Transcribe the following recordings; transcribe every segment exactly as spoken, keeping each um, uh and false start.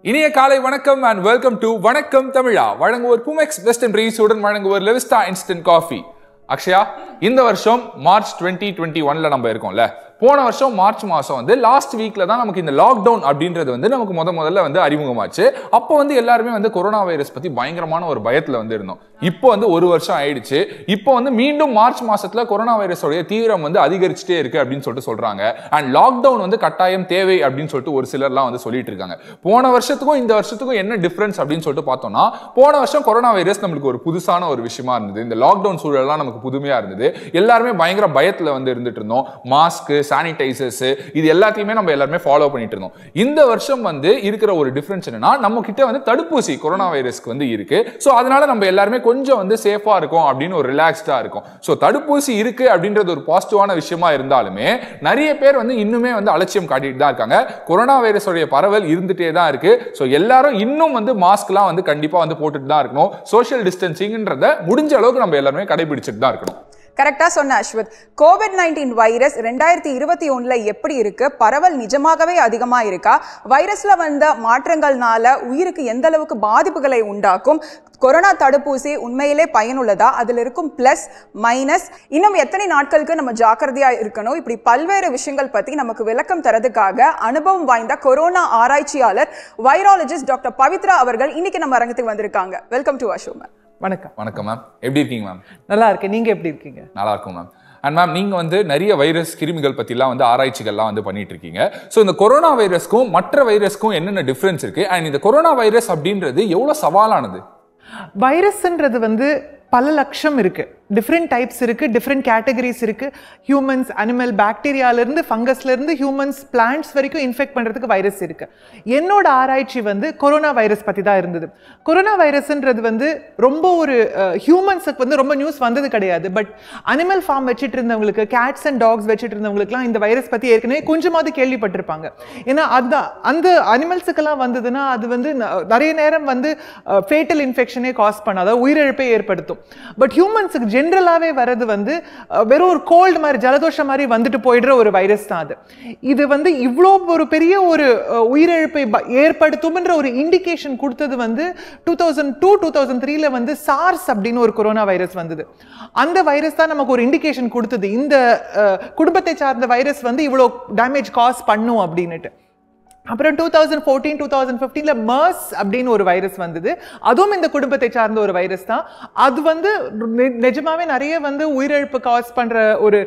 இனிய காலை வணக்கம் and welcome to வணக்கம் தமிழா. வழங்குவோர் புமெக்ஸ் வெஸ்டர்ன் பிரீஸுடன் வழங்குவோர் லெவிஸ்டா இன்ஸ்டன்ட் காஃபி. அக்ஷயா, இந்த வருஷம் மார்ச் டுவெண்ட்டி டுவெண்ட்டி ஒன்ல நம்ம இருக்கோம்ல. போன வருஷம் மார்ச் மாசம் வந்து லாஸ்ட் வீக்ல தான் நமக்கு இந்த லாக்டவுன் அப்படின்றது வந்து நமக்கு முத முதல்ல வந்து அறிமுகமாச்சு. அப்போ வந்து எல்லாருமே வந்து கொரோனா வைரஸ் பத்தி பயங்கரமான ஒரு பயத்துல வந்து இருந்தோம். இப்போ வந்து ஒரு வருஷம் ஆயிடுச்சு. இப்போ வந்து மீண்டும் மார்ச் மாசத்துல கொரோனா வைரஸோடைய தீவிரம் வந்து அதிகரிச்சுட்டே இருக்கு அப்படின்னு சொல்லிட்டு சொல்றாங்க. அண்ட் லாக்டவுன் வந்து கட்டாயம் தேவை அப்படின்னு சொல்லிட்டு ஒரு சிலர்லாம் வந்து சொல்லிட்டு இருக்காங்க. போன வருஷத்துக்கும் இந்த வருஷத்துக்கும் என்ன டிஃபரன்ஸ் அப்படின்னு சொல்லிட்டு பார்த்தோம்னா, போன வருஷம் கொரோனா வைரஸ் நம்மளுக்கு ஒரு புதுசான ஒரு விஷயமா இருந்தது. இந்த லாக்டவுன் சூழல்லாம் நமக்கு புதுமையா இருந்தது. எல்லாருமே பயங்கர பயத்துல வந்து இருந்துட்டு இருந்தோம். மாஸ்க், சானிடைசர்ஸ், இது எல்லாத்தையுமே நம்ம எல்லாருமே ஃபாலோ பண்ணிட்டு இருந்தோம். இந்த வருஷம் வந்து இருக்கிற ஒரு டிஃபரன்ஸ் என்னன்னா, நம்ம கிட்ட வந்து தடுப்பூசி கொரோனா வைரஸ்க்கு வந்து இருக்கு. சோ அதனால நம்ம எல்லாருமே கொஞ்சம் வந்து சேஃபா இருக்கும் அப்படின்னு ஒரு ரிலாக்ஸ்டா இருக்கும். சோ தடுப்பூசி இருக்கு அப்படின்றது ஒரு பாசிட்டிவான விஷயமா இருந்தாலுமே நிறைய பேர் வந்து இன்னுமே வந்து அலட்சியம் காட்டிட்டு தான் இருக்காங்க. கொரோனா வைரஸோட பரவல் இருந்துட்டே தான் இருக்கு. சோ எல்லாரும் இன்னும் வந்து மாஸ்க்லாம் வந்து கண்டிப்பா வந்து போட்டுட்டு தான் இருக்கணும். சோஷியல் டிஸ்டன்சிங்ன்றத முடிஞ்ச அளவுக்கு நம்ம எல்லாருமே கடைபிடிச்சிட்டு தான் இருக்கணும். கரெக்டா சொன்ன அஸ்வத். கோவிட் நைன்டீன் வைரஸ் ரெண்டாயிரத்தி இருபத்தி ஒண்ணுல எப்படி இருக்கு, பரவல் நிஜமாகவே அதிகமா இருக்கா, வைரஸ்ல வந்த மாற்றங்கள்னால உயிருக்கு எந்த அளவுக்கு பாதிப்புகளை உண்டாக்கும், கொரோனா தடுப்பூசி உண்மையிலே பயனுள்ளதா, அதில் இருக்கும் பிளஸ் மைனஸ், இன்னும் எத்தனை நாட்களுக்கு நம்ம ஜாக்கிரதையா இருக்கணும், இப்படி பல்வேறு விஷயங்கள் பத்தி நமக்கு விளக்கம் தரதுக்காக அனுபவம் வாய்ந்த கொரோனா ஆராய்ச்சியாளர் வைராலஜிஸ்ட் டாக்டர் பவித்ரா அவர்கள் இன்னைக்கு நம்ம அரங்கத்துக்கு வந்திருக்காங்க. Welcome to a show ma'am. வணக்கம். வணக்கம் மேம், எப்படி இருக்கீங்க மேம்? நல்லா இருக்கேன், நீங்க எப்படி இருக்கீங்க? நல்லா இருக்கும் மேம். அண்ட் மேம், நீங்க வந்து நிறைய வைரஸ் கிருமிகள் பத்திலாம் வந்து ஆராய்ச்சிகள்லாம் வந்து பண்ணிட்டு இருக்கீங்க. ஸோ இந்த கொரோனா வைரஸ்க்கும் மற்ற வைரஸ்க்கும் என்னென்ன டிஃபரன்ஸ் இருக்கு, அண்ட் இந்த கொரோனா வைரஸ் அப்படின்றது எவ்வளவு சவாலானது? வைரஸ்ன்றது வந்து பல லட்சம் இருக்கு, டிஃப்ரெண்ட் டைப்ஸ் இருக்கு, டிஃப்ரெண்ட் கேட்டகரிஸ் இருக்கு. ஹியூமன்ஸ், அனிமல், பாக்டீரியால இருந்து ஃபங்கஸ்ல இருந்து ஹியூமன்ஸ், பிளான்ட்ஸ் வரைக்கும் இன்ஃபெக்ட் பண்றதுக்கு வைரஸ் இருக்கு. என்னோட ஆராய்ச்சி வந்து கொரோனா வைரஸ் பத்தி தான் இருந்தது. கொரோனா வைரஸ்ன்றது வந்து ரொம்ப ஒரு ஹியூமன்ஸுக்கு வந்து ரொம்ப நியூஸ் வந்தது கிடையாது. பட் அனிமல் ஃபார்ம் வச்சுட்டு இருந்தவங்களுக்கு, கேட்ஸ் அண்ட் டாக்ஸ் வச்சுட்டு இருந்தவங்களுக்குலாம் இந்த வைரஸ் பத்தி ஏற்கனவே கொஞ்சமாவது கேள்விப்பட்டிருப்பாங்க. ஏன்னா அந்த அந்த அனிமல்ஸுக்கெல்லாம் வந்ததுன்னா அது வந்து நிறைய நேரம் வந்து ஃபேட்டல் இன்ஃபெக்ஷனே காஸ் பண்ணாத உயிரிழப்பை ஏற்படுத்தும். பட் ஹியூமன்ஸுக்கு ஜென்ரலாவே வரது வந்து வெறும் ஒரு கோல்டு மாதிரி, ஜலதோஷம் மாதிரி வந்துட்டு போயிடுற ஒரு வைரஸ் தான் அது. இது வந்து இவ்வளோ ஒரு பெரிய ஒரு உயிரிழப்பை ஏற்படுத்தும்ன்ற ஒரு இண்டிகேஷன் கொடுத்தது வந்து two thousand two two thousand த்ரீல வந்து சார்ஸ் அப்படின்னு ஒரு கொரோனா வைரஸ் வந்தது. அந்த வைரஸ் தான் நமக்கு ஒரு இண்டிகேஷன் கொடுத்தது, இந்த குடும்பத்தை சார்ந்த வைரஸ் வந்து இவ்வளோ டேமேஜ் காஸ் பண்ணும் அப்படின்னுட்டு. அப்புறம் two thousand fourteen two thousand ஃபிஃப்டீன்ல மர்ஸ் அப்படின்னு ஒரு வைரஸ் வந்தது. அதுவும் இந்த குடும்பத்தை சார்ந்த ஒரு வைரஸ் தான். அது வந்து நிஜமாவே நிறைய வந்து உயிரிழப்பு காஸ் பண்ற ஒரு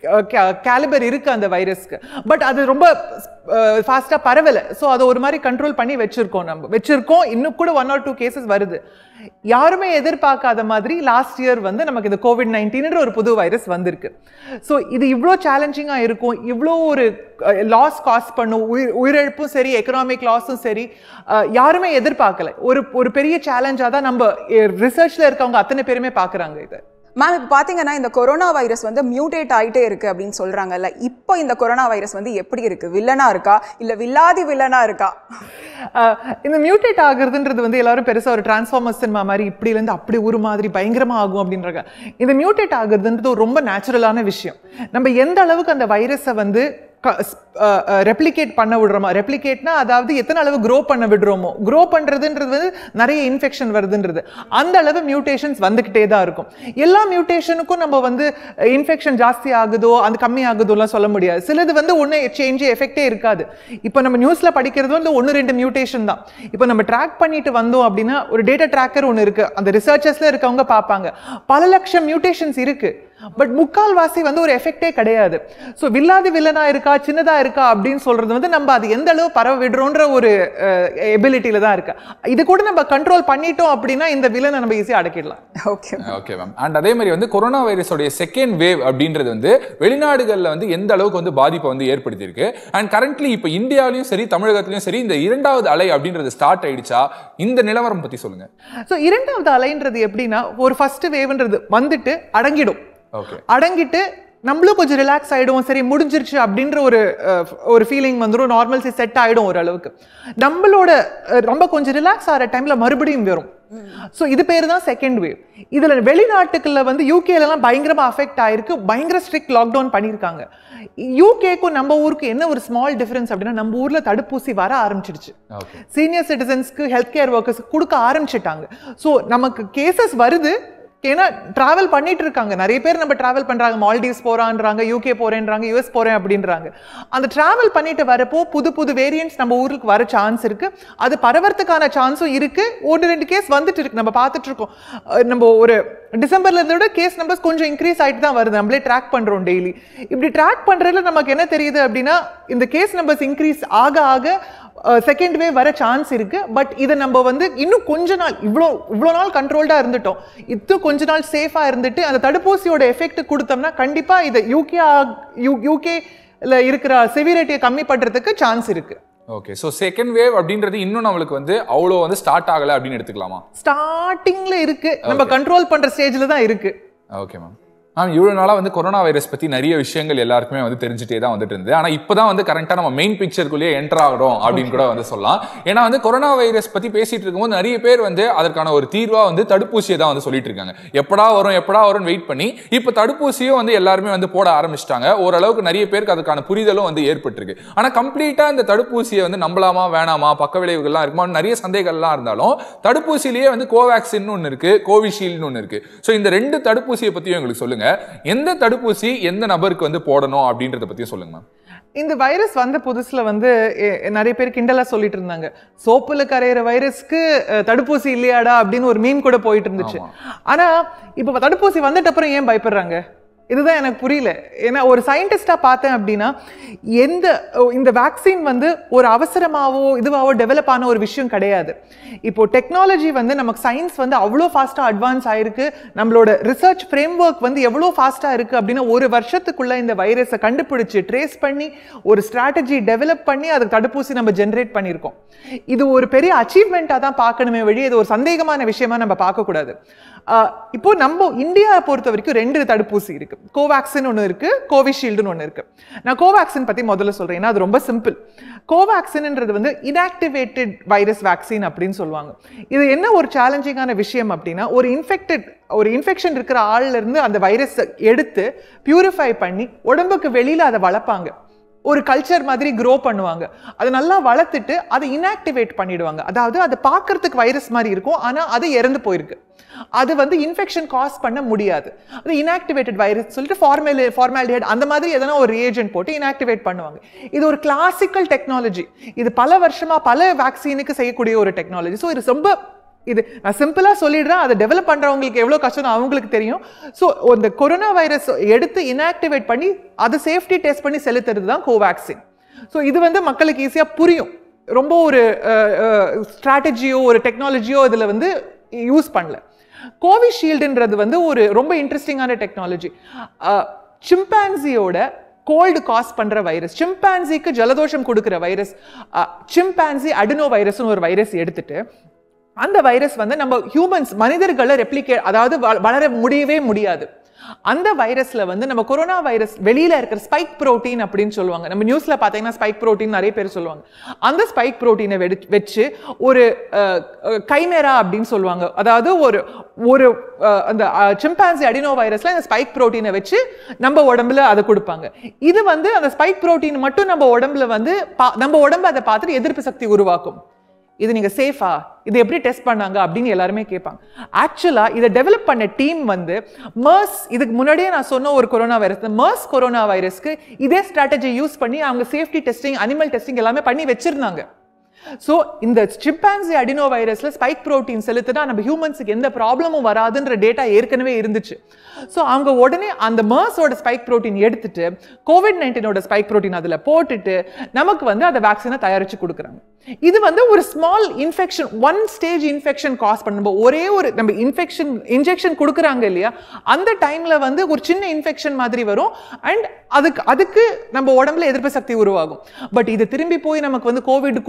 கேலிபர் இருக்கு அந்த வைரஸ்க்கு. பட் அது ரொம்ப ஃபாஸ்டா பரவல. ஸோ அதை ஒரு மாதிரி கண்ட்ரோல் பண்ணி வச்சிருக்கோம் நம்ம வச்சிருக்கோம் இன்னும் கூட ஒன் ஆர் டூ கேசஸ் வருது. யாருமே எதிர்பார்க்காத மாதிரி லாஸ்ட் இயர் வந்து நமக்கு இந்த கோவிட் நைன்டீன் ஒரு புது வைரஸ் வந்திருக்கு. ஸோ இது இவ்வளோ சேலஞ்சிங்கா இருக்கும், இவ்வளோ ஒரு லாஸ் காஸ் பண்ணும், உயிர் உயிரிழப்பும் சரி, எக்கனாமிக் லாஸும் சரி, யாருமே எதிர்பார்க்கல. ஒரு ஒரு பெரிய சேலஞ்சா தான் நம்ம ரிசர்ச்ல இருக்கவங்க அத்தனை பேருமே பாக்குறாங்க இதை. மேம், இப்போ பார்த்தீங்கன்னா இந்த கொரோனா வைரஸ் வந்து மியூட்டேட் ஆகிட்டே இருக்கு அப்படின்னு சொல்றாங்கல்ல, இப்போ இந்த கொரோனா வைரஸ் வந்து எப்படி இருக்கு? வில்லனா இருக்கா இல்ல வில்லாதி வில்லனா இருக்கா? இந்த மியூட்டேட் ஆகுறதுன்றது வந்து எல்லாரும் பெருசா ஒரு டிரான்ஸ்ஃபார்மர்ஸ் சினிமா மாதிரி இப்படில இருந்து அப்படி ஒரு மாதிரி பயங்கரமா ஆகும் அப்படின்றாங்க. இந்த மியூட்டேட் ஆகுறதுன்றது ரொம்ப நேச்சுரலான விஷயம். நம்ம எந்த அளவுக்கு அந்த வைரஸை வந்து ரெப்ளிகேட் பண்ண விடுறோமா, ரெப்ளிகேட்னா அதாவது எத்தனை அளவு க்ரோ பண்ண விடுறோமோ, க்ரோ பண்றதுன்றது வந்து நிறைய இன்ஃபெக்ஷன் வருதுன்றது, அந்த அளவு மியூட்டேஷன்ஸ் வந்துகிட்டே தான் இருக்கும். எல்லா மியூட்டேஷனுக்கும் நம்ம வந்து இன்ஃபெக்ஷன் ஜாஸ்தி ஆகுதோ அந்த கம்மி ஆகுதோலாம் சொல்ல முடியாது. சிலது வந்து ஒன்று சேஞ்ச் எஃபெக்டே இருக்காது. இப்போ நம்ம நியூஸ்ல படிக்கிறது வந்து ஒன்று ரெண்டு மியூட்டேஷன் தான். இப்போ நம்ம ட்ராக் பண்ணிட்டு வந்தோம் அப்படின்னா ஒரு டேட்டா ட்ராக்கர் ஒன்று இருக்கு, அந்த ரிசர்ச்சர்ஸ்ல இருக்கவங்க பார்ப்பாங்க பல லட்சம் மியூட்டேஷன்ஸ் இருக்கு. பட் முக்கால்வாசி வந்து ஒரு எஃபெக்டே கிடையாது. ஸோ வில்லாதி வில்லனா இருக்கா சின்னதா இருக்கா அப்படின்னு சொல்றது வந்து நம்ம அது எந்த அளவு பரவ விடுறோன்ற ஒரு எபிலிட்டியில தான் இருக்கு. இது கூட நம்ம கண்ட்ரோல் பண்ணிட்டோம் அப்படின்னா இந்த வில்லனை நம்ம ஈஸியா அடக்கிடலாம். Okay okay ma'am. அண்ட் அதே மாதிரி வந்து கொரோனா வைரஸோட செகண்ட் வேவ் அப்படின்றது வந்து வெளிநாடுகளில் வந்து எந்த அளவுக்கு வந்து பாதிப்பை வந்து ஏற்படுத்தி இருக்கு. அண்ட் கரண்ட்லி இப்போ இந்தியாவிலையும் சரி தமிழகத்திலையும் சரி இந்த இரண்டாவது அலை அப்படின்றது ஸ்டார்ட் ஆயிடுச்சா? இந்த நிலவரம் பத்தி சொல்லுங்க. ஸோ இரண்டாவது அலைன்றது எப்படின்னா, ஒரு ஃபர்ஸ்ட் வேவ்ன்றது வந்துட்டு அடங்கிடும், அடங்கிட்டு நம்மளும் கொஞ்சம் ரிலாக்ஸ் ஆகிடும், சரி முடிஞ்சிருச்சு அப்படின்ற ஒரு ஒரு ஃபீலிங் வந்துடும், நார்மல்சி செட் ஆகிடும் ஓரளவுக்கு. நம்மளோட ரொம்ப கொஞ்சம் ரிலாக்ஸ் ஆகிற டைமில் மறுபடியும் வரும். ஸோ இது பேர் தான் செகண்ட் வேவ். இதில் வெளிநாட்டுக்குள்ள வந்து யூகேலாம் பயங்கரமாக அஃபெக்ட் ஆயிருக்கு, பயங்கர ஸ்ட்ரிக்ட் லாக்டவுன் பண்ணியிருக்காங்க. யூகேக்கும் நம்ம ஊருக்கு என்ன ஒரு ஸ்மால் டிஃபரன்ஸ் அப்படின்னா, நம்ம ஊர்ல தடுப்பூசி வர ஆரம்பிச்சிடுச்சு, சீனியர் சிட்டிசன்ஸ்க்கு ஹெல்த் கேர் ஒர்க்கர்ஸ்க்கு கொடுக்க ஆரம்பிச்சிட்டாங்க. ஸோ நமக்கு கேசஸ் வருது, ஏன்னா டிராவல் பண்ணிட்டு இருக்காங்க நிறைய பேர். நம்ம டிராவல் பண்றாங்க, மால்டீவ்ஸ் போறான்றாங்க, யூகே போறேன்றாங்க, யூஎஸ் போறேன் அப்படின்றாங்க. அந்த டிராவல் பண்ணிட்டு வரப்போ புது புது வேரியன்ட்ஸ் நம்ம ஊருக்கு வர சான்ஸ் இருக்கு, அது பரவறதுக்கான சான்ஸும் இருக்கு. ஒரு ரெண்டு கேஸ் வந்துட்டு இருக்கு, நம்ம பார்த்துட்டு இருக்கோம். நம்ம ஒரு டிசம்பர்ல இருந்தோட கேஸ் நம்பர்ஸ் கொஞ்சம் இன்க்ரீஸ் ஆயிட்டு தான் வருது, நம்மளே ட்ராக் பண்றோம் டெய்லி. இப்படி ட்ராக் பண்றதுல நமக்கு என்ன தெரியுது அப்படின்னா, இந்த கேஸ் நம்பர்ஸ் இன்க்ரீஸ் ஆக ஆக செகண்ட் வேவ் வர சான்ஸ் இருக்கு. பட் இதை நம்ம வந்து இன்னும் கொஞ்ச நாள், இவ்வளோ இவ்வளோ நாள் கண்ட்ரோல்டா இருந்துட்டோம், இது கொஞ்ச நாள் சேஃபா இருந்துட்டு அந்த தடுப்பூசியோட எஃபெக்ட் கொடுத்தோம்னா கண்டிப்பா இதை யூகே யூகேல இருக்கிற சிவியரிட்டியை கம்மி பண்றதுக்கு சான்ஸ் இருக்கு. ஓகே, ஸோ செகண்ட் வேவ் அப்படின்றது இன்னும் நம்மளுக்கு வந்து அவ்வளோ வந்து ஸ்டார்ட் ஆகலை அப்படின்னு எடுத்துக்கலாமா? ஸ்டார்டிங்ல இருக்கு, நம்ம கண்ட்ரோல் பண்ற ஸ்டேஜ்ல தான் இருக்கு. Okay ma'am. மேம் இவ்வளோ நாளாக வந்து கொரோனா வைரஸ் பற்றி நிறைய விஷயங்கள் எல்லாருக்குமே வந்து தெரிஞ்சுட்டே தான் வந்துட்டு இருந்தது. ஆனால் இப்போ தான் வந்து கரெக்டாக நம்ம மெயின் பிக்சருக்குள்ளேயே என்டர் ஆகிறோம் அப்படின்னு கூட வந்து சொல்லலாம். ஏன்னா வந்து கொரோனா வைரஸ் பற்றி பேசிட்டு இருக்கும்போது நிறைய பேர் வந்து அதற்கான ஒரு தீர்வாக வந்து தடுப்பூசியை தான் வந்து சொல்லிட்டு இருக்காங்க. எப்படா வரும் எப்படா வரும்னு வெயிட் பண்ணி இப்போ தடுப்பூசியும் வந்து எல்லாருமே வந்து போட ஆரம்பிச்சிட்டாங்க. ஓரளவுக்கு நிறைய பேருக்கு அதுக்கான புரிதலும் வந்து ஏற்பட்டிருக்கு. ஆனால் கம்ப்ளீட்டாக இந்த தடுப்பூசியை வந்து நம்பலாமா வேணாமா, பக்க விளைவுகள்லாம் இருக்குமா, நிறைய சந்தேகங்கள்லாம் இருந்தாலும் தடுப்பூசியிலேயே வந்து கோவேக்சின் ஒன்று இருக்கு, கோவிஷீல்டு ஒன்று இருக்கு. ஸோ இந்த ரெண்டு தடுப்பூசியை பற்றியும் எங்களுக்கு சொல்லுங்க. எந்த தடுப்பூசி எந்த நபருக்கு வந்து போடணும் அப்படின்றத பத்தி சொல்லுங்க. இந்த வைரஸ் வந்த புதுசுல வந்து நிறைய பேர் கிண்டலா சொல்லிட்டு இருந்தாங்க, சோப்புல கரையிற வைரஸ்க்கு தடுப்பூசி இல்லையாடா அப்படின்னு ஒரு மீம் கூட போயிட்டு இருந்துச்சு. ஆனா இப்ப தடுப்பூசி வந்துட்ட அப்புறம் ஏன் பயப்படுறாங்க? இதுதான் எனக்கு புரியல. ஏன்னா ஒரு சயின்டிஸ்டா பார்த்தேன் அப்படின்னா, எந்த இந்த வேக்சின் வந்து ஒரு அவசரமாவோ இதுவாவோ டெவலப் ஆன ஒரு விஷயம் கிடையாது. இப்போ டெக்னாலஜி வந்து நமக்கு சயின்ஸ் வந்து அவ்வளோ ஃபாஸ்டா அட்வான்ஸ் ஆயிருக்கு, நம்மளோட ரிசர்ச் ஃப்ரேம் ஒர்க் வந்து எவ்வளோ ஃபாஸ்டா இருக்கு அப்படின்னா, ஒரு வருஷத்துக்குள்ள இந்த வைரஸை கண்டுபிடிச்சு ட்ரேஸ் பண்ணி ஒரு ஸ்ட்ராட்டஜி டெவலப் பண்ணி அதுக்கு தடுப்பூசி நம்ம ஜென்ரேட் பண்ணியிருக்கோம். இது ஒரு பெரிய அச்சீவ்மெண்ட்டாக தான் பார்க்கணுமே வழி இது ஒரு சந்தேகமான விஷயமா நம்ம பார்க்கக்கூடாது. இப்போ நம்ம இந்தியாவை பொறுத்த வரைக்கும் ரெண்டு தடுப்பூசி இருக்கு, கோவேக்சின் ஒன்று இருக்கு, கோவிஷீல்டுன்னு ஒன்று இருக்கு. நான் கோவேக்சின் பத்தி முதல்ல சொல்றேன், ஏன்னா அது ரொம்ப சிம்பிள். கோவேக்சின்ன்றது வந்து இன்ஆக்டிவேட்டட் வைரஸ் வேக்சின் அப்படின்னு சொல்லுவாங்க. இது என்ன ஒரு சேலஞ்சிங்கான விஷயம் அப்படின்னா, ஒரு இன்ஃபெக்டட் ஒரு இன்ஃபெக்ஷன் இருக்கிற ஆள்ல இருந்து அந்த வைரஸ் எடுத்து பியூரிஃபை பண்ணி உடம்புக்கு வெளியில அதை வளர்ப்பாங்க, ஒரு கல்ச்சர் மாதிரி க்ரோ பண்ணுவாங்க. அதை நல்லா வளர்த்துட்டு அதை இன்ஆக்டிவேட் பண்ணிடுவாங்க. அதாவது அதை பார்க்கறதுக்கு வைரஸ் மாதிரி இருக்கும், ஆனால் அது இறந்து போயிருக்கு. அது வந்து இன்ஃபெக்ஷன் காஸ் பண்ண முடியாது. அது இன்ஆக்டிவேட்டட் வைரஸ் சொல்லிட்டு ஃபார்மல் ஃபார்மாலிட்டிஹைட் அந்த மாதிரி எதனா ஒரு ரியேஜென்ட் போட்டு இன்ஆக்டிவேட் பண்ணுவாங்க. இது ஒரு கிளாசிக்கல் டெக்னாலஜி. இது பல வருஷமா பல வேக்சினுக்கு செய்யக்கூடிய ஒரு டெக்னாலஜி. ஸோ இது ரொம்ப இது நான் சிம்பிளா சொல்லிடுறேன், அதை டெவலப் பண்றவங்களுக்கு எவ்வளவு கஷ்டம் அவங்களுக்கு தெரியும். ஸோ இந்த கொரோனா வைரஸ் எடுத்து இன்ஆக்டிவேட் பண்ணி அதை சேஃப்டி டெஸ்ட் பண்ணி செலுத்துறது தான் கோவேக்சின். ஸோ இது வந்து மக்களுக்கு ஈஸியாக புரியும். ரொம்ப ஒரு ஸ்ட்ராட்டஜியோ ஒரு டெக்னாலஜியோ இதில் வந்து யூஸ் பண்ணல. கோவிஷீல்டுன்றது வந்து ஒரு ரொம்ப இன்ட்ரெஸ்டிங்கான டெக்னாலஜி. சிம்பான்சியோட கோல்டு காஸ் பண்ற வைரஸ், சிம்பான்சிக்கு ஜலதோஷம் கொடுக்குற வைரஸ், சிம்பான்சி அடினோ வைரஸ்னு ஒரு வைரஸ் எடுத்துட்டு அந்த வைரஸ் வந்து நம்ம ஹியூமன்ஸ் மனிதர்களை ரெப்ளிகேட் அதாவது வளர முடியவே முடியாது. அந்த வைரஸ்ல வந்து நம்ம கொரோனா வைரஸ் வெளியில இருக்கிற ஸ்பைக் புரோட்டீன் அப்படின்னு சொல்லுவாங்க. நம்ம நியூஸ்ல பாத்தீங்கன்னா ஸ்பைக் புரோட்டீன் நிறைய பேர் சொல்லுவாங்க. அந்த ஸ்பைக் புரோட்டீனை வச்சு ஒரு கைமேரா அப்படின்னு சொல்லுவாங்க. அதாவது ஒரு ஒரு அந்த சிம்பான்சி அடினோ வைரஸ்ல இந்த ஸ்பைக் புரோட்டீனை வச்சு நம்ம உடம்புல அதை கொடுப்பாங்க. இது வந்து அந்த ஸ்பைக் புரோட்டீன் மட்டும் நம்ம உடம்புல வந்து நம்ம உடம்பு அதை பார்த்துட்டு எதிர்ப்பு சக்தி உருவாக்கும். இது நீங்க சேஃபா, இது எப்படி டெஸ்ட் பண்ணாங்க அப்படின்னு எல்லாருமே கேட்பாங்க. ஆக்சுவலா இதை டெவலப் பண்ண டீம் வந்து மர்ஸ், இதுக்கு முன்னாடியே நான் சொன்ன ஒரு கொரோனா வைரஸ், மர்ஸ் கொரோனா வைரஸ்க்கு இதே ஸ்ட்ராட்டஜி யூஸ் பண்ணி அவங்க சேஃப்டி டெஸ்டிங், அனிமல் டெஸ்டிங் எல்லாமே பண்ணி வச்சிருந்தாங்க. ஸோ இந்த சிம்பான்சி அடினோ வைரஸ்ல ஸ்பைக் புரோட்டீன் செலுத்தினா நம்ம ஹியூமன்ஸுக்கு எந்த ப்ராப்ளமும் வராதுன்ற டேட்டா ஏற்கனவே இருந்துச்சு. ஸோ அவங்க உடனே அந்த மர்ஸோட ஸ்பைக் புரோட்டீன் எடுத்துட்டு கோவிட் நைன்டீனோட ஸ்பைக் புரோட்டீன் அதில் போட்டுட்டு நமக்கு வந்து அந்த வேக்சினை தயாரிச்சு கொடுக்குறாங்க. இது வந்து ஒரு small infection, one stage infection cause பண்ண ஒரே ஒரு நம்ம இன்ஃபெக்ஷன் இன்ஜெக்ஷன் கொடுக்குறாங்க இல்லையா, அந்த டைம்ல வந்து ஒரு சின்ன இன்ஃபெக்ஷன் மாதிரி வரும் அண்ட் அதுக்கு அதுக்கு நம்ம உடம்புல எதிர்ப்பு சக்தி உருவாகும். பட் இது திரும்பி போய் நமக்கு வந்து கோவிட் கொடுக்கும், இது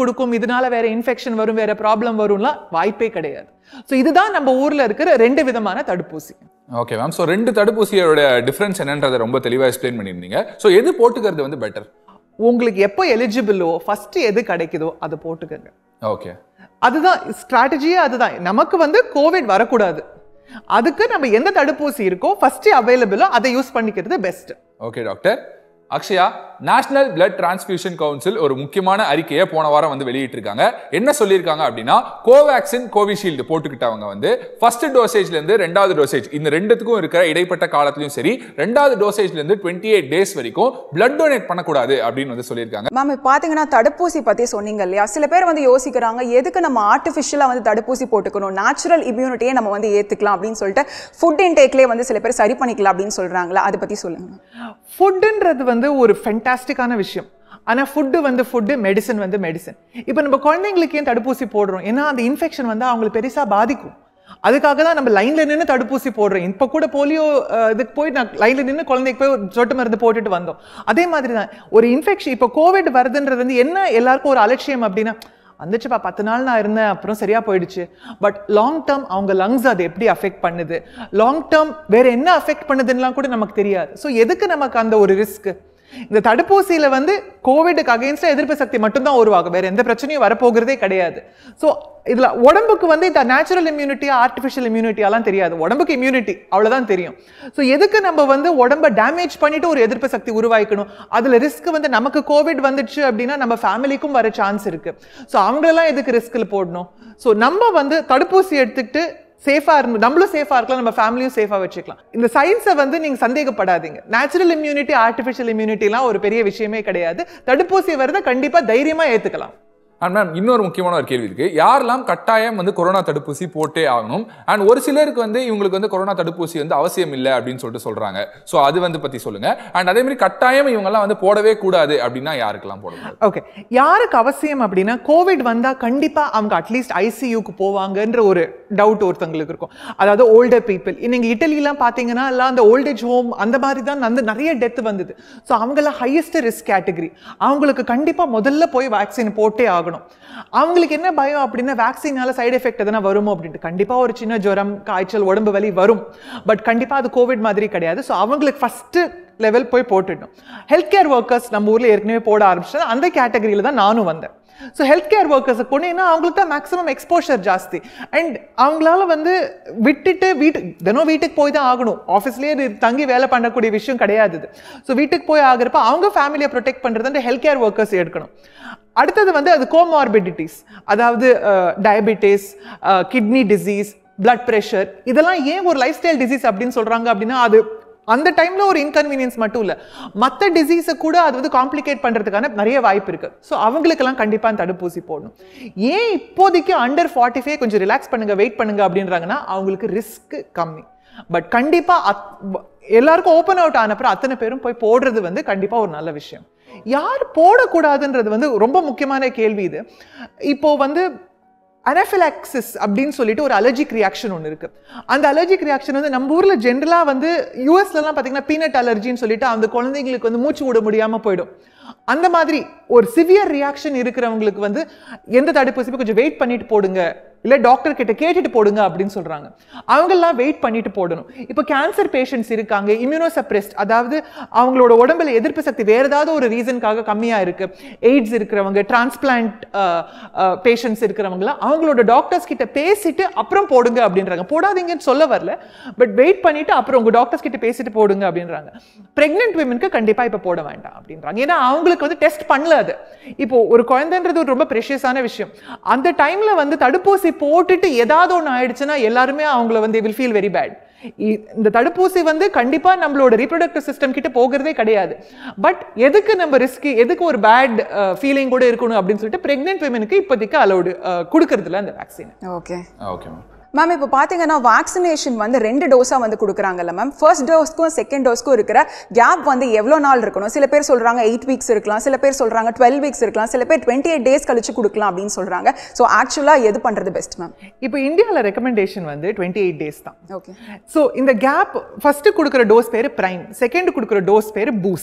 இதனால வேற இன்ஃபெக்ஷன் வரும் வேற ப்ராப்ளம் வரும்லாம் வாய்ப்பே கிடையாது. ஸோ இதுதான் நம்ம ஊர்ல இருக்கிற ரெண்டு விதமான தடுப்பூசி. Okay ma'am. ஸோ ரெண்டு தடுப்பூசியோட டிஃபரன்ஸ் என்னன்றதை ரொம்ப தெளிவாக எக்ஸ்பிளைன் பண்ணியிருந்தீங்க. ஸோ எது போட்டுக்கிறது வந்து பெட்டர்? உங்களுக்கு எப்போ எலிஜிபிளோ ஃபர்ஸ்ட் எது கிடைக்குதோ அதை போட்டுக்கங்க. ஓகே, அதுதான் ஸ்ட்ராட்டஜியே. அதுதான் நமக்கு வந்து கோவிட் வரக்கூடாது, அதுக்கு நம்ம எந்த தடுப்பூசி இருக்கோ ஃபர்ஸ்ட் அவைலபிளோ அதை யூஸ் பண்ணிக்கிறது best. Okay doctor. Akshaya, national blood transfusion council ஒரு முக்கியமான அறிக்கையை போன வாரம் வந்து வெளியிட்டிருக்காங்க. என்ன சொல்லியிருக்காங்க அப்படின்னா, கோவேக்சின் கோவிஷீல்டு போட்டுக்கிட்டவங்க வந்து ஃபர்ஸ்ட் டோசேஜ்ல இருந்து ரெண்டாவது டோசேஜ் இந்த ரெண்டுத்துக்கும் இருக்கிற இடைப்பட்ட காலத்திலும் சரி, ரெண்டாவது டோசேஜ்ல இருந்து டுவெண்ட்டி எயிட் டேஸ் வரைக்கும் பிளட் டொனேட் பண்ணக்கூடாது அப்படின்னு வந்து சொல்லியிருக்காங்க. மேம் பாத்தீங்கன்னா தடுப்பூசி பத்தி சொன்னீங்க இல்லையா, சில பேர் வந்து யோசிக்கிறாங்க எதுக்கு நம்ம ஆர்டிஃபிஷியலா வந்து தடுப்பூசி போட்டுக்கணும், நேச்சுரல் இம்யூனிட்டியே நம்ம வந்து ஏத்துக்கலாம் அப்படின்னு சொல்லிட்டு ஃபுட் இன்டேக்லேயே வந்து சில பேர் சரி பண்ணிக்கலாம் அப்படின்னு சொல்றாங்களா, அதை பத்தி சொல்லுங்க. ஃபுட்டுன்றது வந்து ஒரு ஃபென்டாஸ்டிக்கான விஷயம். ஆனா ஃபுட்டு வந்து ஃபுட்டு, மெடிசன் வந்து மெடிசன். இப்போ நம்ம குழந்தைங்களுக்கு ஏன் தடுப்பூசி போடுறோம்? ஏன்னா அந்த இன்ஃபெக்ஷன் வந்து அவங்களுக்கு பெருசா பாதிக்கும். அதுக்காக தான் நம்ம லைன்ல நின்று தடுப்பூசி போடுறோம். இப்போ கூட போலியோ இதுக்கு போய் நான் லைன்ல நின்று குழந்தைக்கு போய் சொட்டு மருந்து போட்டுட்டு வந்தோம். அதே மாதிரி தான் ஒரு இன்ஃபெக்ஷன். இப்போ கோவிட் வருதுன்றது வந்து என்ன எல்லாருக்கும் ஒரு அலட்சியம் அப்படின்னா, வந்துச்சுப்பா பத்து நாள் நான் இருந்தேன் அப்புறம் சரியா போயிடுச்சு. பட் லாங் டேர்ம் அவங்க லங்ஸ் அது எப்படி அஃபெக்ட் பண்ணுது, லாங் டேர்ம் வேற என்ன அஃபெக்ட் பண்ணுதுன்னா கூட நமக்கு தெரியாது. ஸோ எதுக்கு நமக்கு அந்த ஒரு ரிஸ்க்? இந்த தடுப்பூசியில வந்து கோவிடுக்கு அகைன்ஸ்டா எதிர்ப்பு சக்தி மட்டும்தான் உருவாகும், வேற எந்த பிரச்சனையும் வரப்போகிறதே கிடையாது. ஸோ இதுல உடம்புக்கு வந்து இந்த நேச்சுரல் இம்யூனிட்டி ஆர்டிஃபிஷியல் இம்யூனிட்டியெல்லாம் தெரியாது, உடம்புக்கு இம்யூனிட்டி அவ்வளவுதான் தெரியும். ஸோ எதுக்கு நம்ம வந்து உடம்ப டேமேஜ் பண்ணிட்டு ஒரு எதிர்ப்பு சக்தி உருவாக்கணும்? அதுல ரிஸ்க் வந்து நமக்கு கோவிட் வந்துச்சு அப்படின்னா நம்ம ஃபேமிலிக்கும் வர சான்ஸ் இருக்கு. ஸோ அவங்களெல்லாம் எதுக்கு ரிஸ்க்ல போடணும்? ஸோ நம்ம வந்து தடுப்பூசி எடுத்துக்கிட்டு சேஃபா இருந்து நம்மளும் சேஃபா இருக்கலாம், நம்ம ஃபேமிலியும் சேஃபா வச்சுக்கலாம். இந்த சயின்ஸை வந்து நீங்க சந்தேகப்படாதீங்க. நேச்சுரல் இம்யூனிட்டி ஆர்டிஃபிஷியல் இம்யூனிட்டிலாம் ஒரு பெரிய விஷயமே கிடையாது. தடுப்பூசி வரதை கண்டிப்பா தைரியமா ஏத்துக்கலாம். அண்ட் மேம், இன்னொரு முக்கியமான ஒரு கேள்வி இருக்கு. யாரெல்லாம் கட்டாயம் வந்து கொரோனா தடுப்பூசி போட்டே ஆகணும்? அண்ட் ஒரு சிலருக்கு வந்து இவங்களுக்கு வந்து கொரோனா தடுப்பூசி வந்து அவசியம் இல்லை அப்படின்னு சொல்லிட்டு சொல்றாங்க. ஸோ அது வந்து பத்தி சொல்லுங்க. அண்ட் அதே மாதிரி கட்டாயம் இவங்கெல்லாம் வந்து போடவே கூடாது அப்படின்னா யாருக்கெல்லாம் போடணும்? ஓகே, யாருக்கு அவசியம் அப்படின்னா, கோவிட் வந்தா கண்டிப்பா அவங்க அட்லீஸ்ட் ஐசியூக்கு போவாங்கன்ற ஒரு டவுட் ஒருத்தங்களுக்கு இருக்கும். அதாவது ஓல்டர் பீப்புள். இன்னைக்கு இட்டலிலாம் பாத்தீங்கன்னா எல்லாம் அந்த ஓல்டேஜ் ஹோம் அந்த மாதிரி தான் வந்து நிறைய டெத் வந்தது. ஸோ அவங்கெல்லாம் ஹையஸ்ட் ரிஸ்க் கேட்டகரி. அவங்களுக்கு கண்டிப்பா முதல்ல போய் வேக்சின் போட்டே ஆகணும். அவங்களுக்கு என்ன பயம் அப்படின்னா, வேக்சினால சைடு எஃபெக்ட் எதனா வருமோ அப்படின்ட்டு. கண்டிப்பா ஒரு சின்ன ஜுரம், காய்ச்சல், உடம்பு வலி வரும். பட் கண்டிப்பா அது கோவிட் மாதிரி கிடையாது. ஸோ அவங்களுக்கு ஃபர்ஸ்ட் லெவல் போய் போட்டுடணும். ஹெல்த் கேர் ஒர்க்கர்ஸ் நம்ம ஊர்ல ஏற்கனவே போட ஆரம்பிச்சது, அந்த கேட்டகரியில தான் நானும் வந்தேன். ஸோ ஹெல்த் கேர் ஒர்க்கர்ஸுக்கு போனீங்கன்னா அவங்களுக்கு தான் மேக்ஸிமம் எக்ஸ்போஷர் ஜாஸ்தி. அண்ட் அவங்களால வந்து விட்டுட்டு வீட்டுக்கு தினம் வீட்டுக்கு போய் தான் ஆகணும். ஆஃபீஸ்லேயே தங்கி வேலை பண்ணக்கூடிய விஷயம் கிடையாது. ஸோ வீட்டுக்கு போய் ஆகிறப்ப அவங்க ஃபேமிலியை ப்ரொடெக்ட் பண்ணுறது ஹெல்த் கேர் ஒர்க்கர்ஸ் எடுக்கணும். அடுத்தது வந்து அது கோமார்பிடிட்டிஸ், அதாவது diabetes, kidney disease, blood pressure, இதெல்லாம் ஏன் ஒரு லைஃப் ஸ்டைல் டிசீஸ் அப்படின்னு சொல்றாங்க அப்படின்னா, அது அந்த டைம்ல ஒரு இன்கன்வீனியன்ஸ் மட்டும் இல்ல, மற்ற டிசீஸை கூட அது வந்து காம்ப்ளிகேட் பண்றதுக்கான நிறைய வாய்ப்பு இருக்கு. ஸோ அவங்களுக்கெல்லாம் கண்டிப்பா தடுப்பூசி போடணும். ஏன் இப்போதைக்கு அண்டர் ஃபார்ட்டி ஃபைவ் கொஞ்சம் ரிலாக்ஸ் பண்ணுங்க, வெயிட் பண்ணுங்க அப்படின்றாங்கன்னா, அவங்களுக்கு ரிஸ்க் கம்மி. பட் கண்டிப்பா எல்லாருக்கும் ஓப்பன் அவுட் ஆனப்பறம் அத்தனை பேரும் போய் போடுறது வந்து கண்டிப்பா ஒரு நல்ல விஷயம். யார் போடக்கூடாதுன்றது வந்து ரொம்ப முக்கியமான கேள்வி இது. இப்போ வந்து அனஃபிலாக்சிஸ் அப்படின்னு சொல்லிட்டு ஒரு அலர்ஜிக் ரியாக்ஷன் ஒன்று இருக்கு. அந்த அலர்ஜிக் ரியாக்ஷன் வந்து நம்ம ஊர்ல ஜென்ரலா வந்து யூஎஸ்லாம் பார்த்தீங்கன்னா பீனட் அலர்ஜின்னு சொல்லிட்டு அந்த குழந்தைங்களுக்கு வந்து மூச்சு விட முடியாம போயிடும். அந்த மாதிரி ஒரு சிவியர் ரியாக்ஷன் இருக்கிறவங்களுக்கு வந்து எந்த தடுப்பூசி கொஞ்சம் வெயிட் பண்ணிட்டு போடுங்க, இல்ல டாக்டர் கிட்ட கேட்டுட்டு போடுங்க அப்படின்னு சொல்றாங்க. அவங்கெல்லாம் வெயிட் பண்ணிட்டு போடணும். இப்போ கேன்சர் பேஷண்ட்ஸ் இருக்காங்க, இம்யூனோசப்ரெஸ்ட், அதாவது அவங்களோட உடம்புல எதிர்ப்பு சக்தி வேற ஏதாவது ஒரு ரீசனுக்காக கம்மியா இருக்கு, எய்ட்ஸ் இருக்கிறவங்க, டிரான்ஸ்பிளான்ட் பேஷண்ட்ஸ் இருக்கிறவங்க, அவங்களோட டாக்டர்ஸ் கிட்ட பேசிட்டு அப்புறம் போடுங்க அப்படின்றாங்க. போடாதீங்கன்னு சொல்ல வரல, பட் வெயிட் பண்ணிட்டு அப்புறம் உங்க டாக்டர்ஸ் கிட்ட பேசிட்டு போடுங்க அப்படின்றாங்க. பிரெக்னென்ட் விமனுக்கு கண்டிப்பா இப்ப போட வேண்டாம் அப்படின்றாங்க. ஏன்னா அவங்களுக்கு வந்து டெஸ்ட் பண்ணல. அது இப்போ ஒரு குழந்தைன்றது ஒரு ரொம்ப பிரஷியஸான விஷயம். அந்த டைம்ல வந்து தடுப்பூசி போட்டுட்டு ஏதாவது ஒன்று ஆயிடுச்சுன்னா எல்லாருமே அவங்கள வந்து will feel very bad. இந்த தடுப்பூசி வந்து கண்டிப்பா நம்மளோட ரீப்ரொடக்டிவ் சிஸ்டம் கிட்ட போகிறதே கிடையாது. பட் எதுக்கு நம்ம ரிஸ்க், எதுக்கு ஒரு பேட் ஃபீலிங் கூட இருக்கணும் அப்படின்னு சொல்லிட்டு பிரெக்னென்ட் விமனுக்கு இப்போதைக்கு அலௌடு கொடுக்கறதுல அந்த வேக்சின். ஓகே ஓகே மேம், இப்போ பார்த்தீங்கன்னா வேக்சினேஷன் வந்து ரெண்டு டோஸாக வந்து கொடுக்குறாங்கல்ல மேம். ஃபர்ஸ்ட் டோஸ்க்கும் செகண்ட் டோஸ்க்கும் இருக்கிற கேப் வந்து எவ்வளோ நாள் இருக்கணும்? சில பேர் சொல்கிறாங்க எயிட் வீக்ஸ் இருக்கலாம், சில பேர் சொல்கிறாங்க டுவெல் வீக்ஸ் இருக்கலாம், சில பேர் டுவெண்ட்டி எயிட் டேஸ் கழிச்சு கொடுக்கலாம் அப்படின்னு சொல்கிறாங்க. ஸோ ஆக்சுவலாக எது பண்ணுறது பெஸ்ட் மேம்? இப்போ இந்தியாவில் ரெக்கமெண்டேஷன் வந்து டுவெண்ட்டி எயிட் டேஸ் தான். ஓகே. ஸோ இந்த கேப் ஃபர்ஸ்ட் கொடுக்குற டோஸ் பேர் பிரைம், செகண்ட் கொடுக்குற டோஸ் பேர் பூஸ்ட்.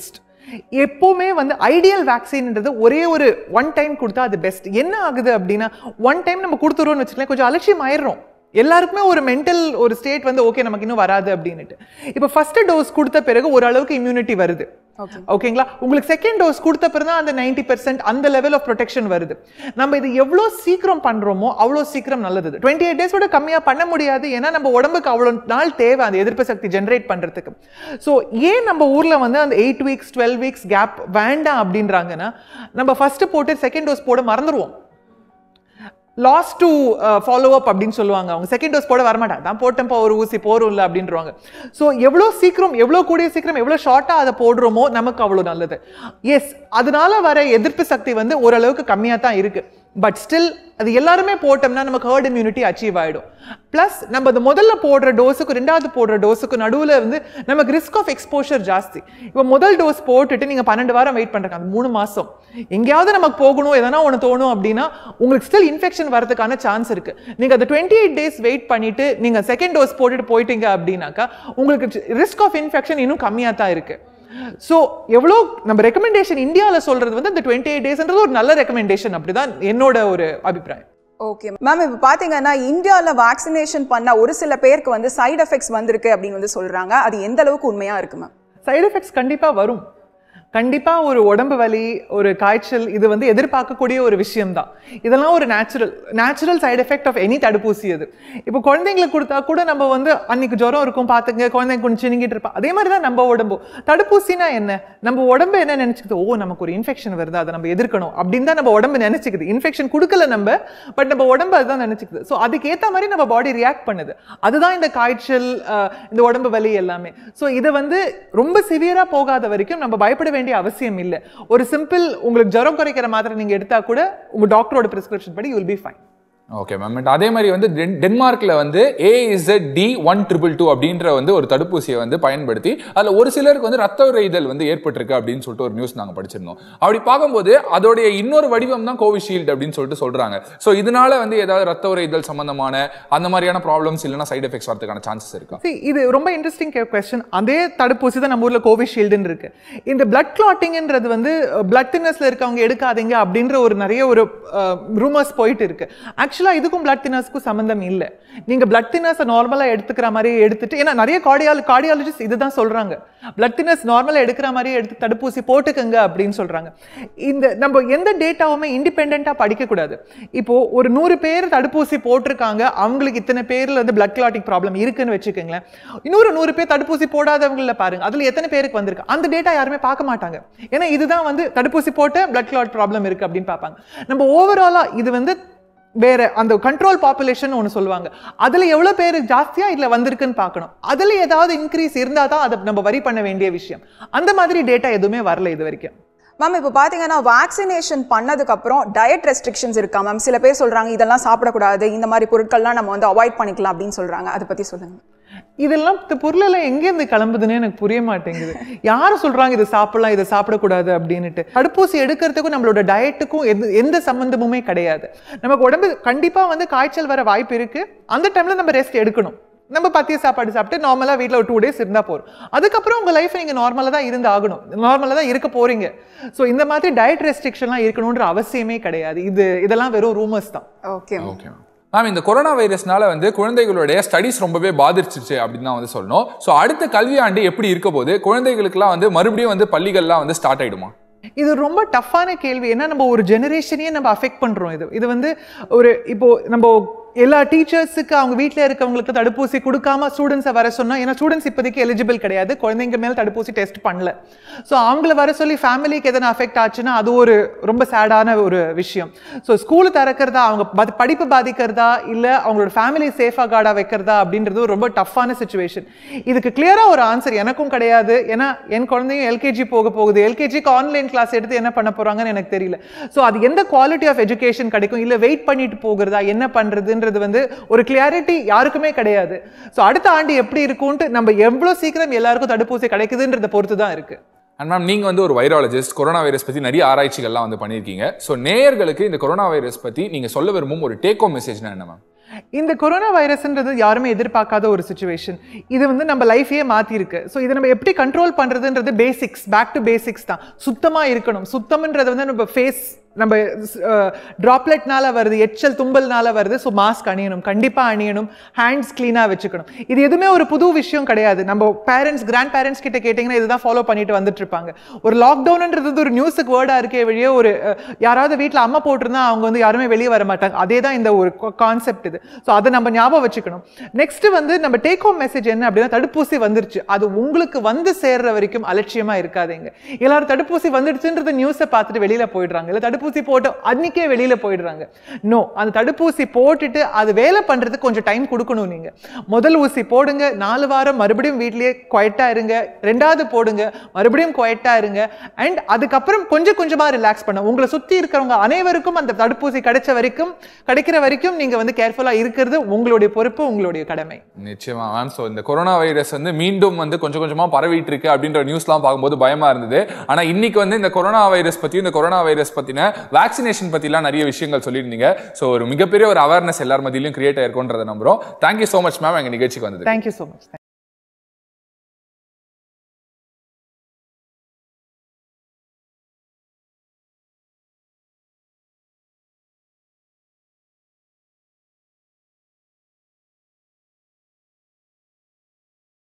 எப்பவுமே வந்து ஐடியல் வேக்சின்ன்றது ஒரே ஒரு ஒன் டைம் கொடுத்தா அது பெஸ்ட். என்ன ஆகுது அப்படின்னா ஒன் டைம் நம்ம கொடுத்துருவோம்னு வச்சுக்கலாம், கொஞ்சம் அலட்சியம் ஆயிடுறோம். எல்லாருக்குமே ஒரு மென்டல் ஒரு ஸ்டேட் வந்து ஓகே நமக்கு இன்னும் வராது அப்படின்னுட்டு. இப்போ ஃபர்ஸ்ட் டோஸ் கொடுத்த பிறகு ஓரளவுக்கு இம்யூனிட்டி வருது, ஓகேங்களா? உங்களுக்கு செகண்ட் டோஸ் கொடுத்த பிறகு தான் அந்த நைன்டி பெர்சென்ட் அந்த லெவல் ஆஃப் ப்ரொடெக்ஷன் வருது. நம்ம இது எவ்வளோ சீக்கிரம் பண்றோமோ அவ்வளோ சீக்கிரம் நல்லது. டுவெண்ட்டி எயிட் டேஸோட கம்மியா பண்ண முடியாது, ஏன்னா நம்ம உடம்புக்கு அவ்வளோ நாள் தேவை அந்த எதிர்ப்பு சக்தி ஜென்ரேட் பண்றதுக்கு. ஸோ ஏன் நம்ம ஊர்ல வந்து அந்த eight weeks twelve weeks gap வேண்டாம் அப்படின்றாங்கன்னா, நம்ம ஃபர்ஸ்ட் போட்டு செகண்ட் டோஸ் போட மறந்துடுவோம். லாஸ் டு ஃபாலோ அப் அப்படின்னு சொல்லுவாங்க. அவங்க செகண்ட் டோஸ் போட வரமாட்டாங்க, தான் போட்டப்போ ஒரு ஊசி போரும் இல்லை அப்படின்றவாங்க. ஸோ எவ்வளோ சீக்கிரம் எவ்வளோ கூடிய சீக்கிரம் எவ்வளோ ஷார்ட்டாக அதை போடுறோமோ நமக்கு அவ்வளோ நல்லது. எஸ், அதனால வர எதிர்ப்பு சக்தி வந்து ஓரளவுக்கு கம்மியாக தான் இருக்கு. பட் ஸ்டில் அது எல்லாருமே போட்டோம்னா நமக்கு ஹர்ட் இம்யூனிட்டி அச்சீவ் ஆகிடும். ப்ளஸ் நம்ம அது முதல்ல போடுற டோஸுக்கு ரெண்டாவது போடுற டோஸுக்கு நடுவில் வந்து நமக்கு ரிஸ்க் ஆஃப் எக்ஸ்போஷர் ஜாஸ்தி. இப்போ முதல் டோஸ் போட்டுட்டு நீங்கள் பன்னெண்டு வாரம் வெயிட் பண்ணுறாங்க, அந்த மூணு மாதம் எங்கேயாவது நமக்கு போகணும் எதனா ஒன்று தோணும் அப்படின்னா உங்களுக்கு ஸ்டில் இன்ஃபெக்ஷன் வரதுக்கான சான்ஸ் இருக்கு. நீங்கள் அந்த டுவெண்ட்டி எயிட் டேஸ் வெயிட் பண்ணிட்டு நீங்கள் செகண்ட் டோஸ் போட்டுட்டு போயிட்டீங்க அப்படின்னாக்கா உங்களுக்கு ரிஸ்க் ஆஃப் இன்ஃபெக்ஷன் இன்னும் கம்மியாக தான் இருக்கு. ஸோ எவ்வளோ நம்ம ரெக்கமெண்டேஷன் இந்தியாவில் சொல்றது வந்து இந்த டுவெண்ட்டி எயிட் டேஸ்ன்றது ஒரு நல்ல ரெக்கமெண்டேஷன், அப்படிதான் என்னோட ஒரு அபிப்பிராயம். ஓகே மேம், இப்போ பார்த்தீங்கன்னா இந்தியாவில் வேக்சினேஷன் பண்ண ஒரு சில பேருக்கு வந்து சைடு எஃபெக்ட்ஸ் வந்திருக்கு அப்படின்னு வந்து சொல்றாங்க. அது எந்த அளவுக்கு உண்மையா இருக்கு மேம்? சைடு எஃபெக்ட்ஸ் கண்டிப்பாக வரும். கண்டிப்பாக ஒரு உடம்பு வலி, ஒரு காய்ச்சல், இது வந்து எதிர்பார்க்கக்கூடிய ஒரு விஷயம்தான். இதெல்லாம் ஒரு natural natural side effect of any தடுப்பூசி. அது இப்போ குழந்தைங்களுக்கு கொடுத்தா கூட நம்ம வந்து அன்னைக்கு ஜுரம் இருக்கும் பார்த்துங்க, குழந்தைங்க கொஞ்சம் சினிங்கிட்டு இருப்பா. அதே மாதிரி தான் நம்ம உடம்பு. தடுப்பூசினா என்ன, நம்ம உடம்பு என்ன நினைச்சுக்குது, ஓ நமக்கு ஒரு இன்ஃபெக்ஷன் வருது அதை நம்ம எதிர்க்கணும் அப்படின்னு தான் நம்ம உடம்பு நினைச்சுக்குது. இன்ஃபெக்ஷன் கொடுக்கல நம்ம, பட் நம்ம உடம்பு அதுதான் நினைச்சுக்குது. ஸோ அதுக்கேற்ற மாதிரி நம்ம பாடி ரியாக்ட் பண்ணுது. அதுதான் இந்த காய்ச்சல், இந்த உடம்பு வலி எல்லாமே. ஸோ இதை வந்து ரொம்ப சிவியரா போகாத வரைக்கும் நம்ம பயப்பட வேண்டிய அவசியம் இல்லை. ஒரு சிம்பிள் உங்களுக்கு ஜுரம் குறைக்கிற மாத்திரை நீங்க எடுத்தா கூட உங்க டாக்டரோட பிரிஸ்கிரிப்ஷன் படி you will be fine. Okay ma'am. அதே மாதிரி வந்து டென்மார்க்ல வந்து A Z D one triple two அப்படின்ற வந்து ஒரு தடுப்பூசியை வந்து பயன்படுத்தி அதுல ஒரு சிலருக்கு வந்து ரத்த உறைதல் வந்து ஏற்பட்டிருக்கு அப்படின்னு சொல்லிட்டு ஒரு நியூஸ் நாங்க படிச்சிருந்தோம். அப்படி பார்க்கும்போது அதோடைய இன்னொரு வடிவம் தான் கோவிஷீல்டு அப்படின்னு சொல்லிட்டு சொல்றாங்க. ஸோ இதனால வந்து ஏதாவது ரத்த உறைதல் சம்பந்தமான அந்த மாதிரியான ப்ராப்ளம்ஸ் இல்லைன்னா சைடு எஃபெக்ட்ஸ் வரதுக்கான சான்சஸ் இருக்கா? இது ரொம்ப இன்ட்ரெஸ்டிங் கொஸ்டின். அதே தடுப்பூசி தான் நம்ம ஊர்ல கோவிஷீல்டுன்னு இருக்கு. இந்த பிளட் கிளாட்டிங்ன்றது வந்து பிளட் தின்னஸ்ல இருக்கவங்க எடுக்காதீங்க அப்படின்ற ஒரு நிறைய ஒரு ரூமர்ஸ் போயிட்டு இருக்கு. ஆக்சுவலா இதுக்கும் பிளட் தின்னர்ஸ்க்கும் சம்பந்தம் இல்லை. நீங்க பிளட் தின்னர்ஸ் நார்மலா எடுத்துக்கிற மாதிரி எடுத்துட்டு, ஏன்னா நிறைய கார்டியால கார்டியாலஜிஸ்ட் இதுதான் சொல்றாங்க, பிளட் தின்னர்ஸ் நார்மலா எடுக்கிற மாதிரி எடுத்து தடுப்பூசி போட்டுக்கங்க அப்படின்னு சொல்றாங்க. இந்த நம்ம எந்த டேட்டாவுமே இண்டிபெண்டா படிக்க கூடாது. இப்போ ஒரு நூறு பேர் தடுப்பூசி போட்டிருக்காங்க, அவங்களுக்கு இத்தனை பேர்ல வந்து பிளட் கிளாட்டிங் ப்ராப்ளம் இருக்குன்னு வச்சுக்கோங்களேன். இன்னொரு நூறு பேர் தடுப்பூசி போடாதவங்கள பாருங்க, அதுல எத்தனை பேருக்கு வந்திருக்கு, அந்த டேட்டா யாருமே பார்க்க மாட்டாங்க. ஏன்னா இதுதான் வந்து தடுப்பூசி போட்டு பிளட் கிளாட் ப்ராப்ளம் இருக்கு அப்படின்னு பார்ப்பாங்க. நம்ம ஓவராலா இது வந்து வேற அந்த கண்ட்ரோல் பாப்புலேஷன் ஒன்று சொல்லுவாங்க, அதுல எவ்வளவு பேர் ஜாஸ்தியா இதுல வந்திருக்குன்னு பார்க்கணும். அதுல ஏதாவது இன்க்ரீஸ் இருந்தா தான் அதை நம்ம வரி பண்ண வேண்டிய விஷயம். அந்த மாதிரி டேட்டா எதுவுமே வரல இது வரைக்கும். மேம், இப்போ பார்த்தீங்கன்னா வேக்சினேஷன் பண்ணதுக்கு அப்புறம் டயட் ரெஸ்ட்ரிக்ஷன்ஸ் இருக்கா மேம்? சில பேர் சொல்றாங்க இதெல்லாம் சாப்பிடக்கூடாது, இந்த மாதிரி பொருட்கள்லாம் நம்ம வந்து அவாய்ட் பண்ணிக்கலாம் அப்படின்னு சொல்றாங்க. அதை பத்தி சொல்லுங்க. இதெல்லாம் இந்த பொருளெல்லாம் எங்கேருந்து கிளம்புதுன்னு எனக்கு புரிய மாட்டேங்குது. யாரும் சொல்றாங்க இதை சாப்பிடலாம் இதை சாப்பிடக்கூடாது அப்படின்னுட்டு. தடுப்பூசி எடுக்கிறதுக்கும் நம்மளோட டயட்டுக்கும் எந்த எந்த சம்பந்தமுமே கிடையாது. நமக்கு உடம்பு கண்டிப்பா வந்து காய்ச்சல் வர வாய்ப்பு இருக்கு. அந்த டைம்ல நம்ம ரெஸ்ட் எடுக்கணும். நம்ம பத்திய சாப்பாடு சாப்பிட்டு நார்மலா வீட்டில் ஒரு டூ டேஸ் இருந்தா போறோம். அதுக்கப்புறம் உங்க லைஃப் நீங்க நார்மலா தான் இருந்து ஆகணும், நார்மலா தான் இருக்க போறீங்க. ஸோ இந்த மாதிரி டயட் ரெஸ்ட்ரிக்ஷன்லாம் இருக்கணும்ன்ற அவசியமே கிடையாது. இது இதெல்லாம் வெறும் ரூமர்ஸ் தான். ஓகே ஓகே மேம், இந்த கொரோனா வைரஸ்னால வந்து குழந்தைகளுடைய ஸ்டடிஸ் ரொம்பவே பாதிச்சிருச்சு அப்படின்னு தான் வந்து சொல்லணும். ஸோ அடுத்த கல்வியாண்டு எப்படி இருக்க போது, குழந்தைகளுக்குலாம் வந்து மறுபடியும் வந்து பள்ளிகள்லாம் வந்து ஸ்டார்ட் ஆயிடுமா? இது ரொம்ப டஃப்பான கேள்வி. ஏன்னா நம்ம ஒரு ஜெனரேஷனையே நம்ம அஃபெக்ட் பண்றோம். இது இது வந்து ஒரு இப்போ நம்ம எல்லா டீச்சர்ஸுக்கு அவங்க வீட்டில் இருக்கவங்களுக்கு தடுப்பூசி கொடுக்காம ஸ்டூடெண்ட்ஸை வர சொன்னா, ஏன்னா ஸ்டூடெண்ட்ஸ் இப்போதைக்கு எலிஜிபிள் கிடையாது, குழந்தைங்க மேலே தடுப்பூசி டெஸ்ட் பண்ணல. ஸோ அவங்கள வர சொல்லி ஃபேமிலிக்கு எதனா அஃபெக்ட் ஆச்சுன்னா அது ஒரு ரொம்ப சேடான ஒரு விஷயம். ஸோ ஸ்கூலு திறக்கிறதா, அவங்க படிப்பு பாதிக்கிறதா, இல்லை அவங்களோட ஃபேமிலி சேஃபாக கார்டாக வைக்கிறதா அப்படின்றது ரொம்ப டஃப்பான சுச்சுவேஷன். இதுக்கு கிளியராக ஒரு ஆன்சர் எனக்கும் கிடையாது. ஏன்னா என் குழந்தையும் எல்கேஜி போக போகுது, எல்கேஜிக்கு ஆன்லைன் கிளாஸ் எடுத்து என்ன பண்ண போறாங்கன்னு எனக்கு தெரியல. ஸோ அது எந்த குவாலிட்டி ஆஃப் எஜுகேஷன் கிடைக்கும், இல்லை வெயிட் பண்ணிட்டு போகிறதா, என்ன பண்றதுன்னு வந்து ஒரு கிளாரிட்டி யாருக்குமே கிடையாது. சோ அடுத்த ஆண்டு எப்படி இருக்கும்னு நம்ம எவ்வளவு சீக்கிரம் எல்லாருக்கும் தடுப்பூசி கிடைக்குதுன்றத பொறுத்து தான் இருக்கு. அண்ட் மேம், நீங்க வந்து ஒரு வைராலஜிஸ்ட், கொரோனா வைரஸ் பத்தி நிறைய ஆராய்ச்சிகள்லாம் வந்து பண்ணியிருக்கீங்க. ஸோ நேயர்களுக்கு இந்த கொரோனா வைரஸ் பத்தி நீங்க சொல்ல விரும்பும் ஒரு டேக் ஹோம் மெசேஜ்னா என்ன மேம்? இந்த கொரோனா வைரஸ்ன்றது யாருமே எதிர்பார்க்காத ஒரு சுச்சுவேஷன். இது வந்து நம்ம லைஃபையே மாற்றிருக்கு. ஸோ இதை நம்ம எப்படி கண்ட்ரோல் பண்ணுறதுன்றது பேசிக்ஸ், பேக் டு பேசிக்ஸ் தான். சுத்தமாக இருக்கணும். சுத்தம்ன்றது வந்து நம்ம ஃபேஸ் நம்ம ட்ராப்லெட்னால வருது, எச்சல் தும்பல்னால வருது. ஸோ மாஸ்க் அணியணும், கண்டிப்பாக அணியணும். ஹேண்ட்ஸ் க்ளீனாக வச்சுக்கணும். இது எதுவுமே ஒரு புது விஷயம் கிடையாது. நம்ம பேரண்ட்ஸ் கிராண்ட் பேரண்ட்ஸ் கிட்ட கேட்டிங்கன்னா இதுதான் ஃபாலோ பண்ணிட்டு வந்துட்டு இருப்பாங்க. ஒரு லாக்டவுன்ன்றது ஒரு நியூஸுக்கு வேர்டாக இருக்கே வழியே, ஒரு யாராவது வீட்டில் அம்மா போட்டிருந்தா அவங்க வந்து யாருமே வெளியே வர மாட்டாங்க. அதே தான் இந்த ஒரு கான்செப்ட் இது. ஸோ அதை நம்ம ஞாபகம் வச்சுக்கணும். நெக்ஸ்ட் வந்து நம்ம டேக் ஹோம் மெசேஜ் என்ன அப்படின்னா, தடுப்பூசி வந்துருச்சு, அது உங்களுக்கு வந்து சேர்ற வரைக்கும் அலட்சியமாக இருக்காதீங்க. எல்லாரும் தடுப்பூசி வந்துடுச்சுன்றது நியூஸை பார்த்துட்டு வெளியில் போயிடுறாங்க. இல்லை தடுப்பூசி போட்டு அன்னைக்கே வெளியில போயிடுறாங்க. நோ, அந்த தடுப்பூசி போட்டுட்டு அது வேலை பண்றதுக்கு கொஞ்சம் டைம் கொடுக்கணும். நீங்க முதல் ஊசி போடுங்க, நாலு வாரம் மறுபடியும் வீட்லயே குவைட்டா இருங்க. ரெண்டாவது போடுங்க, மறுபடியும் குவைட்டா இருங்க. அண்ட் அதுக்கப்புறம் கொஞ்சம் கொஞ்சமா ரிலாக்ஸ் பண்ண. உங்களை சுத்தி இருக்கிறவங்க அனைவருக்கும் அந்த தடுப்பூசி கிடைச்ச வரைக்கும் கிடைக்கிற வரைக்கும் நீங்க வந்து கேர்ஃபுல்லா இருக்கிறது உங்களுடைய பொறுப்பு, உங்களுடைய கடமை. நிச்சயமா மேம். ஸோ இந்த கொரோனா வைரஸ் வந்து மீண்டும் வந்து கொஞ்சம் கொஞ்சமா பரவிட்டு இருக்கு அப்படின்ற நியூஸ்லாம் பார்க்கும்போது பயமா இருந்தது. ஆனா இன்னைக்கு வந்து இந்த கொரோனா வைரஸ் பத்தி, இந்த கொரோனா வைரஸ் பத்தின வேக்சினேஷன் பத்திலாம் நிறைய விஷயங்கள் சொல்லியிருந்தீங்க. ஸோ ஒரு மிகப்பெரிய ஒரு அவேர்னஸ் எல்லார் மத்தியிலும் கிரியேட் ஆயிருக்கும்ன்றதை நம்புறோம். தேங்க்யூ ஸோ மச் மேம் எங்க நிகழ்ச்சிக்கு வந்தது. Thank you so much.